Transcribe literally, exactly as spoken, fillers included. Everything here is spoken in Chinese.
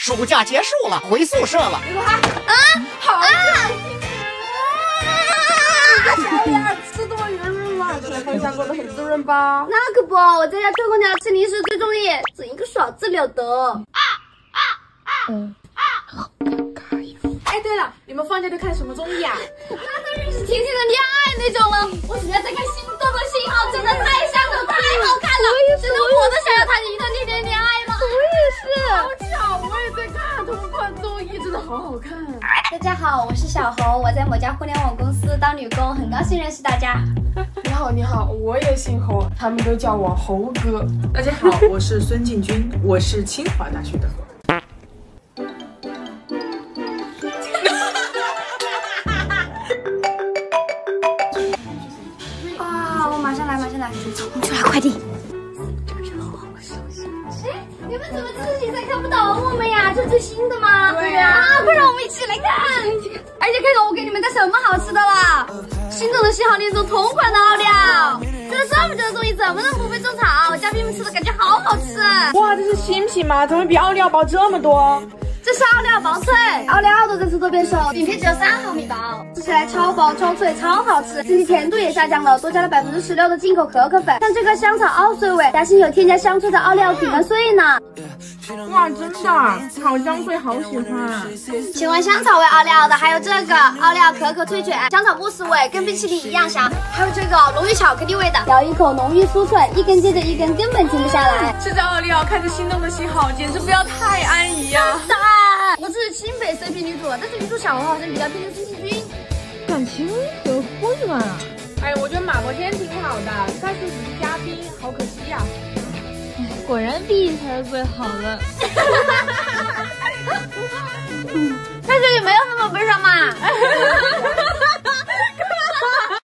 暑假结束了，回宿舍了。 啊，好啊！ 小雅吃多圆润了，看来饭下过得很滋润吧？ 那可不，我在家吹空调吃零食最中意，整一个耍字了得。 嗯，好尴尬呀！哎，对了，你们放假都看什么综艺啊？ 那当然是甜甜的恋爱那种了。我现在在看《心动的信号》，真的太香了，太好看了。真的，我都想要谈一段甜甜恋爱了。我也是。 好巧，我也在看同款综艺，真的好好看。 大家好，我是小侯，我在某家互联网公司当女工，很高兴认识大家。 你好，你好，我也姓侯，他们都叫我侯哥。 大家好，我是孙进军，我是清华大学的。 啊，我马上来，马上来，走，我们去拿快递。哎，你们怎么自己才看不懂我们呀？这最新的吗？ 对呀、 啊，快让我们一起来看！而且看看我给你们带什么好吃的了。心动的信号恋中同款的奥利奥，这个这么久的综艺怎么能不被种草？嘉宾们吃的感觉好好吃。 哇，这是新品吗？怎么比奥利奥薄这么多？ 这是奥利奥薄脆，奥利奥的这次多变手，饼皮只有三毫米薄，吃起来超薄超脆超好吃，整体甜度也下降了，多加了百分之十六的进口可可粉，像这个香草奥碎味，夹心有添加香脆的奥利奥饼干碎呢。 哇，真的好香脆，好喜欢。 喜欢香草味奥利奥的还有这个奥利奥可可脆卷，香草慕斯味，跟冰淇淋一样香，还有这个浓郁巧克力味的，咬一口浓郁酥脆，一根接着一根，根本停不下来。 吃着奥利奥，看着心动的信号，简直不要太安逸呀、啊！ 我是清北 C P 女主，但是女主小侯好像比较偏向孙兴军。 感情很混乱啊！哎，我觉得马伯骞挺好的，但是只是嘉宾，好可惜呀、啊。 果然 B 才是最好的。 嗯，但是也没有那么悲伤嘛。